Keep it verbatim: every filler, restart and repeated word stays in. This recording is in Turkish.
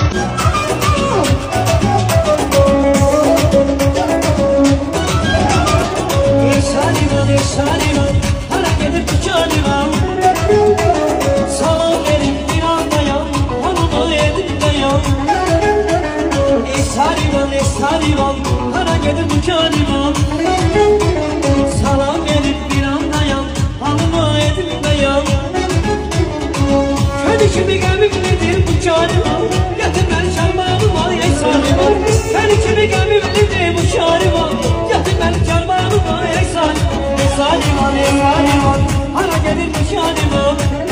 Şaliman, hara gelir bu şaliman. Salam verip bir andayan, hanımı edip dayan. Ey şaliman, ey şaliman, hara gelir bu şaliman. Salam verip bir andayan, hanımı edip dayan. Kötü kimi gemimlidir bu şaliman. Getir ben şarmanıma ey şaliman. Kötü kimi gemimlidir bu şaliman. Getir ben şarmanıma ey şaliman. Şaliman, ey şaliman, hara gelir bu şaliman.